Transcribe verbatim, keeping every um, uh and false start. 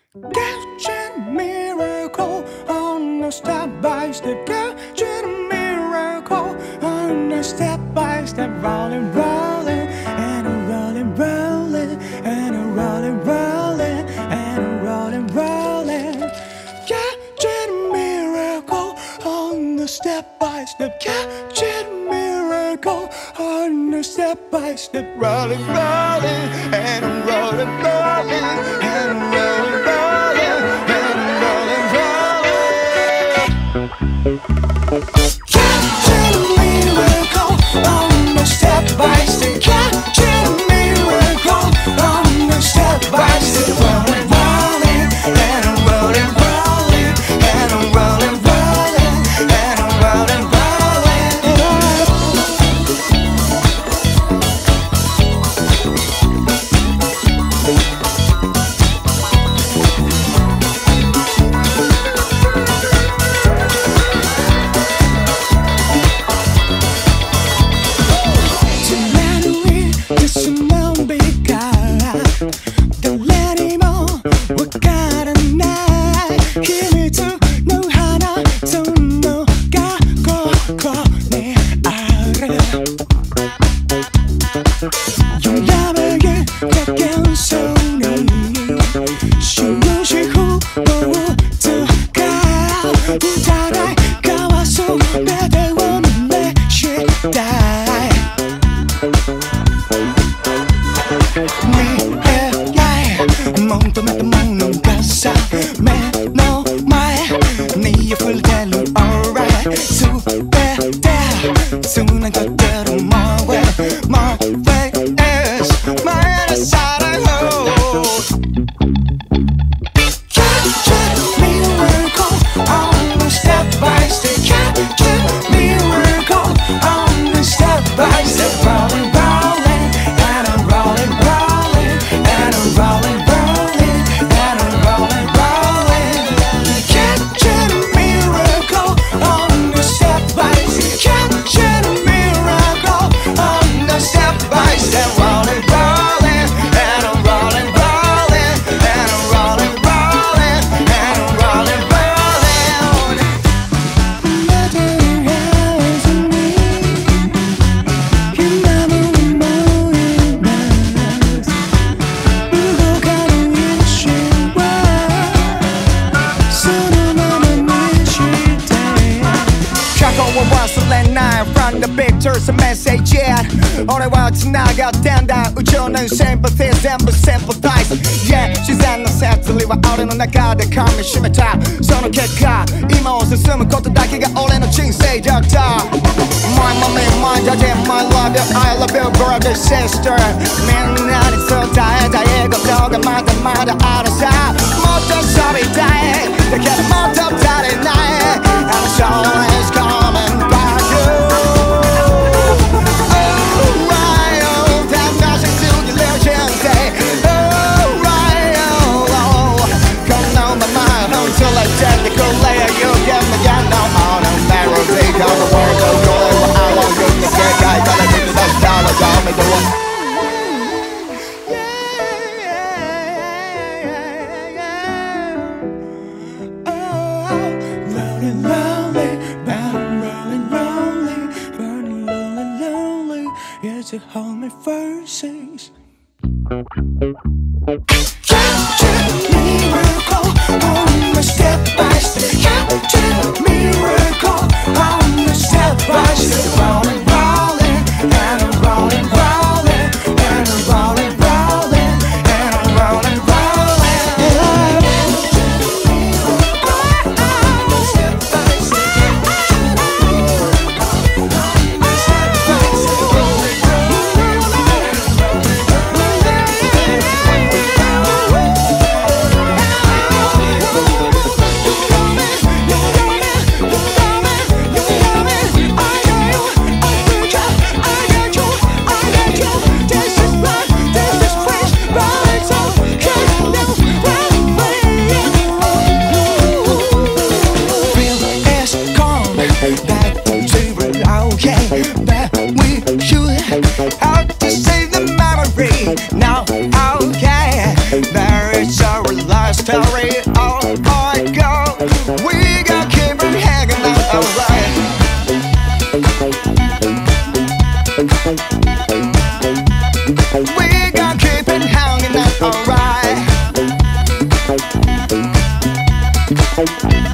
Catching a miracle on a step by step. Catching a miracle on a step by step. Rolling, rolling, and a rolling, rolling, and a rolling, rolling, and a rolling, rolling. Catching a miracle on a step by step. Catching a miracle on a step by step. Rolling, rolling, and a rolling, rolling, and a rolling, rolling, and a rolling, rolling. Catching a miracle on a step by step. Catching a miracle on a step by step. Rolling, rolling, and a rolling, rolling, and a rolling, rolling, and a rolling, rolling. Sympathy 全部 sympathize Yeah 自然の摂理は俺の中で噛みしめたその結果今を進むことだけが俺の人生だった My mommy, my daddy, my love you I love you brother, sister みんなに伝えたいことがまだまだあるさもっと遊びたいだけどもっと足りない And the soul is coming back Until I technical layer, you get me down now on a barrel take on the world go go over how long you can take I gotta do the best dollars on me the one Rolling, rolling, bound, rolling, rolling, burning, lonely, lonely. Yes, you hold me verses. Catching a miracle on a step by step. Catching a miracle on a step by step. Rolling, rolling, and I'm rolling, rolling, and I'm rolling, rolling, and I'm rolling, rolling. Step by step. Step by step. Rolling, rolling, rolling, rolling. story. Alright, go. We gon' keep on hanging out, alright. We gon' keep it hanging out, alright.